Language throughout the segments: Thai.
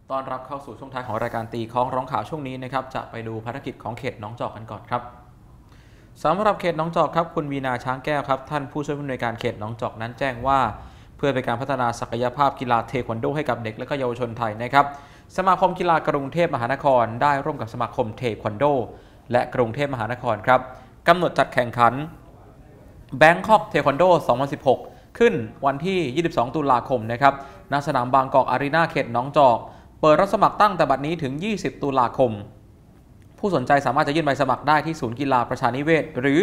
ต้อนรับเข้าสู่ช่วงท้ายของรายการตีค้องร้องข่าวช่วงนี้นะครับจะไปดูภารกิจของเขตหนองจอกกันก่อนครับสำหรับเขตหนองจอกครับคุณวีนาช้างแก้วครับท่านผู้ช่วยผู้อำนวยการเขตหนองจอกนั้นแจ้งว่าเพื่อเป็นการพัฒนาศักยภาพกีฬาเทควันโดให้กับเด็กและก็เยาวชนไทยนะครับสมาคมกีฬากรุงเทพมหานครได้ร่วมกับสมาคมเทควันโดและกรุงเทพมหานครครับกำหนดจัดแข่งขันแบงคอกเทควันโด 2016 ขึ้นวันที่ 22 ตุลาคมนะครับณสนามบางกอกอารีนาเขตหนองจอกเปิดรับสมัครตั้งแต่บัดนี้ถึง 20 ตุลาคมผู้สนใจสามารถจะยื่นใบสมัครได้ที่ศูนย์กีฬาประชานิเวศหรือ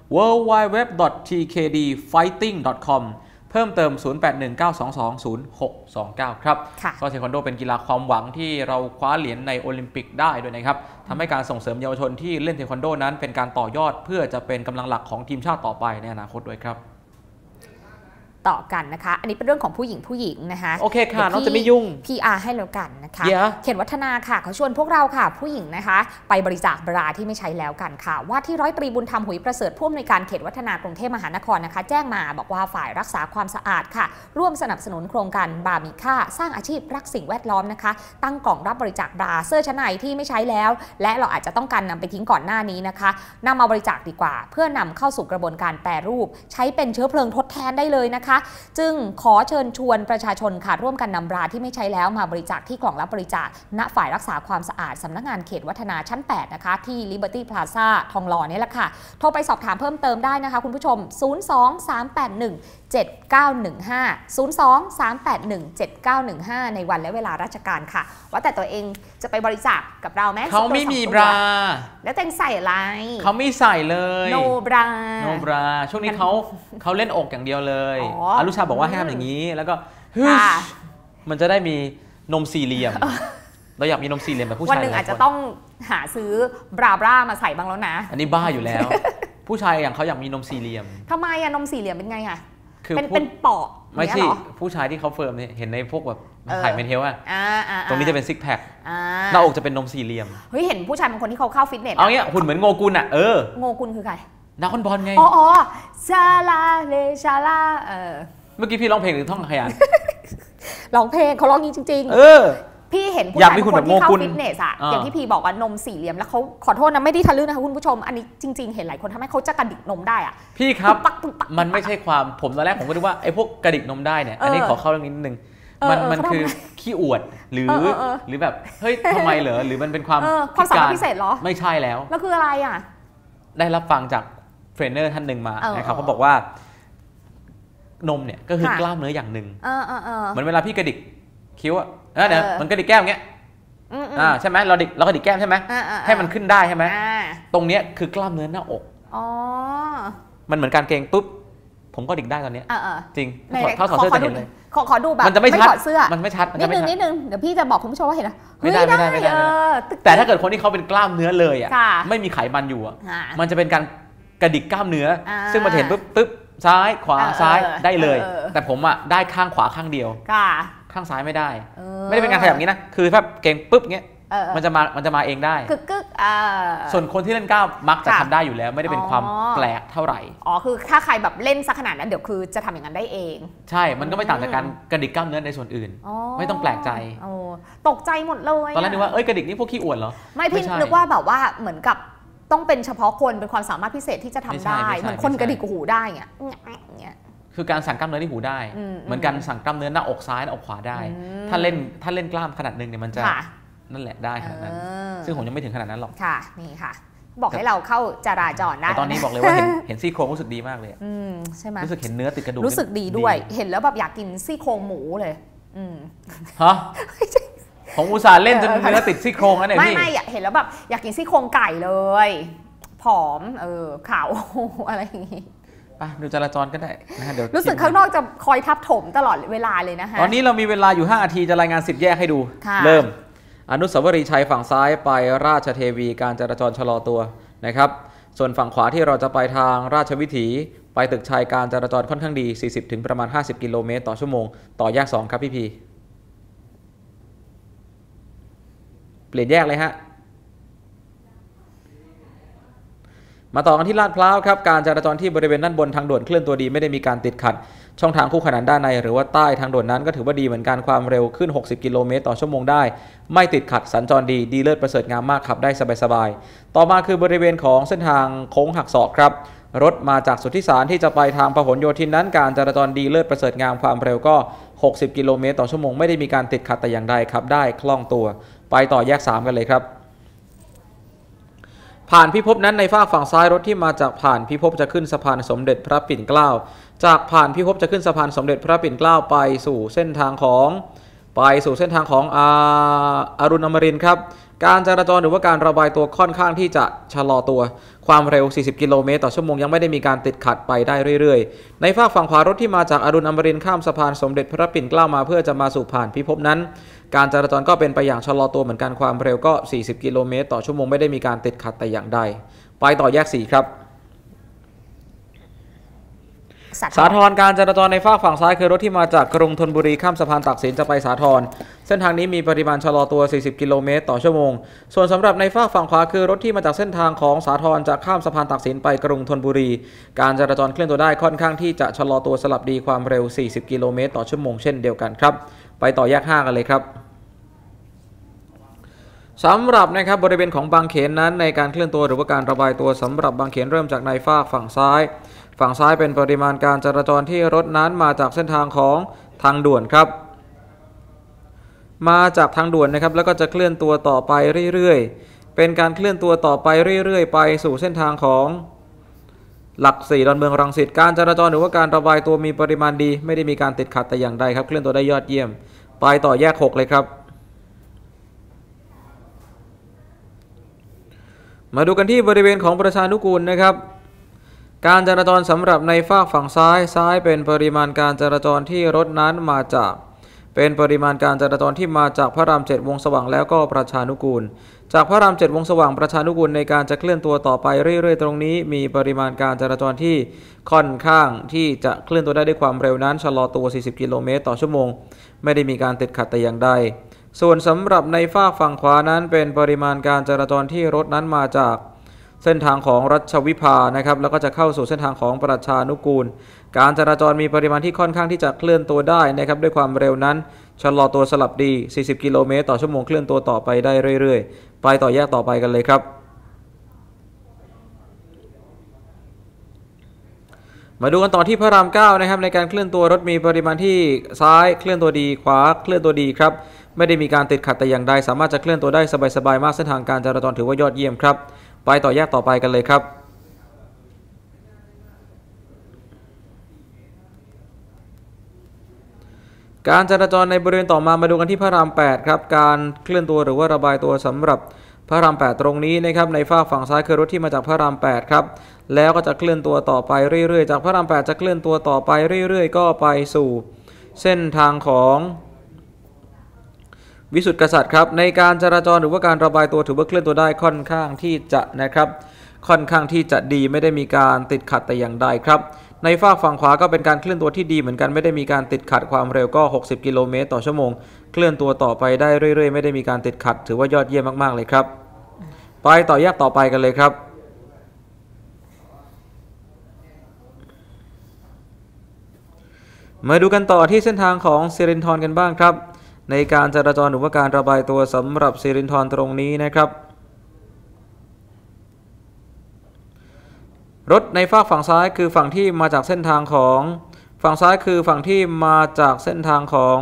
www.tkdfighting.com เพิ่มเติม 0819220629 ครับก็เทควันโดเป็นกีฬาความหวังที่เราคว้าเหรียญในโอลิมปิกได้ด้วยนะครับทำให้การส่งเสริมเยาวชนที่เล่นเทควันโดนั้นเป็นการต่อยอดเพื่อจะเป็นกำลังหลักของทีมชาติต่อไปในอนาคตด้วยครับต่อกันนะคะอันนี้เป็นเรื่องของผู้หญิงนะคะโอเคค่ะน้องจะไม่ยุ่ง PR ให้แล้วกันนะคะเขตวัฒนาค่ะเขาชวนพวกเราค่ะผู้หญิงนะคะไปบริจาคบราที่ไม่ใช้แล้วกันค่ะว่าที่ร้อยตรีบุญธรรมหุยประเสริฐผู้อำนวยการเขตวัฒนากรุงเทพมหานครนะคะแจ้งมาบอกว่าฝ่ายรักษาความสะอาดค่ะร่วมสนับสนุนโครงการบามีค่าสร้างอาชีพรักสิ่งแวดล้อมนะคะตั้งกล่องรับบริจาคบราเสื้อชั้นในที่ไม่ใช้แล้วและเราอาจจะต้องการนำไปทิ้งก่อนหน้านี้นะคะนำมาบริจาคดีกว่าเพื่อนำเข้าสู่กระบวนการแปรรูปใช้เป็นเชื้อเพลิงทดแทนได้เลยนะคะจึงขอเชิญชวนประชาชนค่ะร่วมกันนำบราที่ไม่ใช้แล้วมาบริจาคที่กล่องรับบริจาคณฝ่ายรักษาความสะอาดสำนักงานเขตวัฒนาชั้น 8 นะคะที่ Liberty Plaza ทองหล่อนี่แหละค่ะโทรไปสอบถามเพิ่มเติมได้นะคะคุณผู้ชม 023817915 ในวันและเวลาราชการค่ะว่าแต่ตัวเองจะไปบริจาคกับเราไหมเขาไม่มีบราแล้วแต่งใส่อะไรเขาไม่ใส่เลย no bra no bra ช่วงนี้เขาเล่นอกอย่างเดียวเลยอรุชาบอกว่าห้ามอย่างนี้แล้วก็มันจะได้มีนมสี่เหลี่ยมเราอยากมีนมสี่เหลี่ยมแบบผู้ชายวันหนึ่งอาจจะต้องหาซื้อบรามาใส่บ้างแล้วนะอันนี้บ้าอยู่แล้วผู้ชายอย่างเขาอยากมีนมสี่เหลี่ยมทำไมอะนมสี่เหลี่ยมเป็นไงอะคือเป็นเปาะไม่ใช่ผู้ชายที่เขาเฟิร์มเห็นในพวกแบบถ่ายเมนเทลอะตรงนี้จะเป็นซิกแพคหน้าอกจะเป็นนมสี่เหลี่ยมเฮ้ยเห็นผู้ชายบางคนที่เขาเข้าฟิตเนสเอาเงี้ยหุ่นเหมือนโงกุลอะโงกุลคือใครนักบอลไงอ๋อชาลาเลชาลาเมื่อกี้พี่ร้องเพลงหรือท่องขยันร้องเพลงเขาร้องนี้จริงๆพี่เห็นผู้ชายบางคนที่เข้าฟิตเนสอะอย่างที่พี่บอกว่านมสี่เหลี่ยมแล้วเขาขอโทษนะไม่ได้ทะลึ่งนะคะคุณผู้ชมอันนี้จริงๆเห็นหลายคนทำให้เขาจะกระดิกนมได้อะพี่ครับมันไม่ใช่ความผมตอนแรกผมก็นึกว่าไอ้พวกกระดิกนมได้เนี่ยอันนี้ขอเข้าเรื่องนิดนึงมันคือขี้อวดหรือแบบเฮ้ยทำไมเหรอหรือมันเป็นความสามารถพิเศษเหรอไม่ใช่แล้วแล้วคืออะไรอ่ะได้รับฟังจากเทรนเนอร์ท่านหนึ่งมานะครับเขาบอกว่านมเนี่ยก็คือกล้ามเนื้ออย่างหนึ่งเหมือนเวลาพี่กระดิกคิ้วเนี่ยมันกระดิกแก้มอย่างเงี้ยใช่ไหมเรากระดิกแก้มใช่ไหมให้มันขึ้นได้ใช่ไหมตรงเนี้ยคือกล้ามเนื้อหน้าอกมันเหมือนการเกรงปุ๊บผมก็ดิกได้ตอนนี้จริงเขาถอดเสื้อจะเห็นเลยขอดูแบบมันจะไม่ถอดเสื้อมันไม่ชัดนิดนึงเดี๋ยวพี่จะบอกคุณผู้ชมว่าเห็นนะไม่ได้แต่ถ้าเกิดคนที่เขาเป็นกล้ามเนื้อเลยอ่ะไม่มีไขมันอยู่อ่ะมันจะเป็นการกระดิกกล้ามเนื้อซึ่งมันเห็นปุ๊บซ้ายขวาซ้ายได้เลยแต่ผมอ่ะได้ข้างขวาข้างเดียวข้างซ้ายไม่ได้ไม่ได้เป็นการขยับงี้นะคือถ้าเก่งปุ๊บเงี้ยมันจะมาเองได้กึกส่วนคนที่เล่นกล้ามมักจะทำได้อยู่แล้วไม่ได้เป็นความแปลกเท่าไหร่คือถ้าใครแบบเล่นสักขนาดนั้นเดี๋ยวคือจะทำอย่างนั้นได้เองใช่มันก็ไม่ต่างจากการกระดิกกล้ามเนื้อในส่วนอื่นไม่ต้องแปลกใจตกใจหมดเลยตอนแรกนึกว่ากระดิกนี่พวกขี้อวดเหรอไม่พี่นึกว่าแบบว่าเหมือนกับต้องเป็นเฉพาะคนเป็นความสามารถพิเศษที่จะทำได้เหมือนคนกระดิกหูได้เงี้ยคือการสั่งกล้ามเนื้อที่หูได้เหมือนกันสั่งกล้ามเนื้อหน้าอกซ้ายหน้าอกขวาได้ถ้าเล่นกล้ามขนาดนึงเนี่ยมันจะนั่นแหละได้ขนาดนั้นซึ่งผมยังไม่ถึงขนาดนั้นหรอกค่ะนี่ค่ะบอกให้เราเข้าจราจรได้ตอนนี้บอกเลยว่าเห็นซี่โครงรู้สึกดีมากเลยใช่ไหมรู้สึกเห็นเนื้อติดกระดูกรู้สึกดีด้วยเห็นแล้วแบบอยากกินซี่โครงหมูเลยฮะผมอุตส่าห์เล่นจนเนื้อติดซี่โครงแล้วเนี่ยพี่ไม่เห็นแล้วแบบอยากกินซี่โครงไก่เลยผอมขาวอะไรอย่างงี้ดูจราจรก็ได้นะเดี๋ยวรู้สึกข้างนอกจะคอยทับถมตลอดเวลาเลยนะคะตอนนี้เรามีเวลาอยู่5 นาทีจะรายงาน10 แยกให้ดูเริ่มอนุสาวรีย์ชัยฝั่งซ้ายไปราชเทวีการจราจรชะลอตัวนะครับส่วนฝั่งขวาที่เราจะไปทางราชวิถีไปตึกชัยการจราจรค่อนข้างดี40ถึงประมาณ50 กิโลเมตรต่อชั่วโมงต่อแยก2ครับพี่เปลี่ยนแยกเลยฮะมาต่อกันที่ลาดพร้าวครับการจราจรที่บริเวณด้านบนทางด่วนเคลื่อนตัวดีไม่ได้มีการติดขัดช่องทางคู่ขนานด้านในหรือว่าใต้ทางด่วนนั้นก็ถือว่าดีเหมือนกันความเร็วขึ้น60 กิโลเมตรต่อชั่วโมงได้ไม่ติดขัดสัญจรดีเลิศประเสริฐงามมากขับได้สบายๆต่อมาคือบริเวณของเส้นทางโค้งหักศอกครับรถมาจากสุทธิสารที่จะไปทางพหลโยธินนั้นการจราจรดีเลิศประเสริฐงามความเร็วก็60 กิโลเมตรต่อชั่วโมงไม่ได้มีการติดขัดแต่อย่างใดครับได้คล่องตัวไปต่อแยก3กันเลยครับผ่านพิภพนั้นในฝั่งซ้ายรถที่มาจากผ่านพิภพจะขึ้นสะพานสมเด็จพระปิ่นเกล้าจากผ่านพิภพจะขึ้นสะพานสมเด็จพระปิ่นเกล้าไปสู่เส้นทางของอรุณอมรินทร์ครับการจราจรหรือว่าการระบายตัวค่อนข้างที่จะชะลอตัวความเร็ว40 กิโลเมตรต่อชั่วโมงยังไม่ได้มีการติดขัดไปได้เรื่อยๆในฝั่งขวารถที่มาจากอรุณอมรินทร์ข้ามสะพานสมเด็จพระปิ่นเกล้ามาเพื่อจะมาสู่ผ่านพิภพนั้นการจราจรก็เป็นไปอย่างชะลอตัวเหมือนกันความเร็วก็40 กิโลเมตรต่อชั่วโมงไม่ได้มีการติดขัดแต่อย่างใดไปต่อแยก4ครับสาทรการจราจรในฝั่งซ้ายคือรถที่มาจากกรุงธนบุรีข้ามสะพานตากสินจะไปสาทรเส้นทางนี้มีปริมาณชะลอตัว40 กิโลเมตรต่อชั่วโมงส่วนสำหรับในฝั่งขวาคือรถที่มาจากเส้นทางของสาทรจากข้ามสะพานตากสินไปกรุงธนบุรีการจราจรเคลื่อนตัวได้ค่อนข้างที่จะชะลอตัวสลับดีความเร็ว40 กิโลเมตรต่อชั่วโมงเช่นเดียวกันครับไปต่อแยก5กันเลยครับสำหรับนะครับบริเวณของบางเขนนั้นในการเคลื่อนตัวหรือว่าการระบายตัวสำหรับบางเขนเริ่มจากในฝั่งซ้ายเป็นปริมาณการจราจรที่รถนั้นมาจากเส้นทางของทางด่วนครับมาจากทางด่วนนะครับแล้วก็จะเคลื่อนตัวต่อไปเรื่อยๆเป็นการเคลื่อนตัวต่อไปเรื่อยๆไปสู่เส้นทางของหลัก4ดอนเมืองรังสิตการจราจรหรือว่าการระบายตัวมีปริมาณดีไม่ได้มีการติดขัดแต่อย่างใดครับเคลื่อนตัวได้ยอดเยี่ยมไปต่อแยก6เลยครับมาดูกันที่บริเวณของประชานุกูลนะครับการจราจรสำหรับในฝั่งซ้ายเป็นปริมาณการจราจรที่รถนั้นมาจากเป็นปริมาณการจราจรที่มาจากพระราม7วงสว่างแล้วก็ประชานุกูลจากพระราม7วงสว่างประชานุกูลในการจะเคลื่อนตัวต่อไปเรื่อยๆตรงนี้มีปริมาณการจราจรที่ค่อนข้างที่จะเคลื่อนตัวได้ด้วยความเร็วนั้นชะลอตัว40 กิโลเมตรต่อชั่วโมงไม่ได้มีการติดขัดแต่อย่างใดส่วนสำหรับในฝั่งขวานั้นเป็นปริมาณการจราจรที่รถนั้นมาจากเส้นทางของรัชวิภานะครับแล้วก็จะเข้าสู่เส้นทางของประชานุกูลการจราจรมีปริมาณที่ค่อนข้างที่จะเคลื่อนตัวได้นะครับด้วยความเร็วนั้นชะลอตัวสลับดี40 กิโลเมตรต่อชั่วโมงเคลื่อนตัวต่อไปได้เรื่อยๆไปต่อแยกต่อไปกันเลยครับมาดูกันต่อที่พระราม9นะครับในการเคลื่อนตัวรถมีปริมาณที่ซ้ายเคลื่อนตัวดีขวาเคลื่อนตัวดีครับไม่ได้มีการติดขัดแต่อย่างใดสามารถจะเคลื่อนตัวได้สบายๆมากเส้นทางการจราจรถือว่ายอดเยี่ยมครับไปต่อแยกต่อไปกันเลยครับการจราจรในบริเวณต่อมาดูกันที่พระราม8ครับการเคลื่อนตัวหรือว่าระบายตัวสำหรับพระราม8ตรงนี้นะครับในฝั่งซ้ายคือรถที่มาจากพระราม8ครับแล้วก็จะเคลื่อนตัวต่อไปเรื่อยๆจากพระราม8จะเคลื่อนตัวต่อไปเรื่อยๆก็ไปสู่เส้นทางของวิสุทธิกษัตริย์ครับในการจราจรหรือว่าการระบายตัวถือว่าเคลื่อนตัวได้ค่อนข้างที่จะนะครับค่อนข้างที่จะดีไม่ได้มีการติดขัดแต่อย่างใดครับในฝั่งขวาก็เป็นการเคลื่อนตัวที่ดีเหมือนกันไม่ได้มีการติดขัดความเร็วก็60 กิโลเมตรต่อชั่วโมงเคลื่อนตัวต่อไปได้เรื่อยๆไม่ได้มีการติดขัดถือว่ายอดเยี่ยมมากๆเลยครับไปต่อแยกต่อไปกันเลยครับมาดูกันต่อที่เส้นทางของสิรินธรกันบ้างครับในการจราจรหรือว่าการระบายตัวสำหรับสิรินธรตรงนี้นะครับรถในฝั่งซ้ายคือฝั่งที่มาจากเส้นทางของฝั่งซ้ายคือฝั่งที่มาจากเส้นทางของ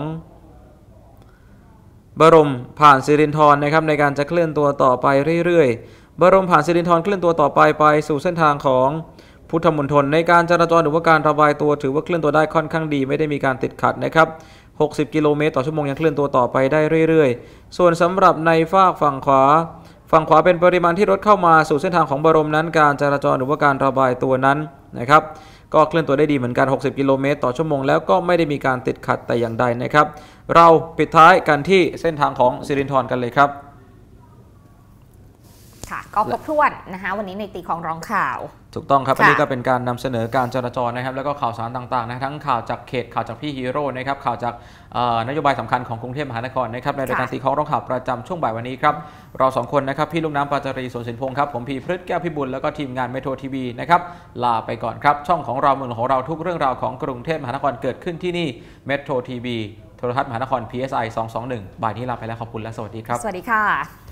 บรมผ่านสิรินธรนะครับในการจะเคลื่อนตัวต่อไปเรื่อยๆบรมผ่านสิรินธรเคลื่อนตัวต่อไปสู่เส้นทางของพุทธมณฑลในการจราจรหรือว่าการระบายตัวถือว่าเคลื่อนตัวได้ค่อนข้างดีไม่ได้มีการติดขัดนะครับ60 กิโลเมตรต่อชั่วโมงยังเคลื่อนตัวต่อไปได้เรื่อยๆส่วนสำหรับในฝั่งขวาเป็นปริมาณที่รถเข้ามาสู่เส้นทางของบรมนั้นการจราจรหรือว่าการระบายตัวนั้นนะครับก็เคลื่อนตัวได้ดีเหมือนกัน60 กิโลเมตรต่อชั่วโมงแล้วก็ไม่ได้มีการติดขัดแต่อย่างใดนะครับเราปิดท้ายกันที่เส้นทางของสิรินธรกันเลยครับค่ะก็ครบถ้วนนะคะวันนี้ในตีของร้องข่าวถูกต้องครับอันนี้ก็เป็นการนำเสนอการจราจรนะครับแล้วก็ข่าวสารต่างๆนะทั้งข่าวจากเขตข่าวจากพี่ฮีโร่นะครับข่าวจากนโยบายสำคัญของกรุงเทพมหานครนะครับในรายการตีคล้องร้องข่าวประจำช่วงบ่ายวันนี้ครับเรา2คนนะครับพี่ลูกน้ำปาจารีสวนสินพงศ์ครับผมพีพฤกษ์แก้วพิบูลแล้วก็ทีมงานเมโทรทีวีนะครับลาไปก่อนครับช่องของเราเมืองของเราทุกเรื่องราวของกรุงเทพมหานครเกิดขึ้นที่นี่เมโทรทีวีโทรทัศน์มหานคร PSI 221บ่ายนี้ลาไปแล้วขอบคุณและสวัสดีครับสวัสดีค่ะ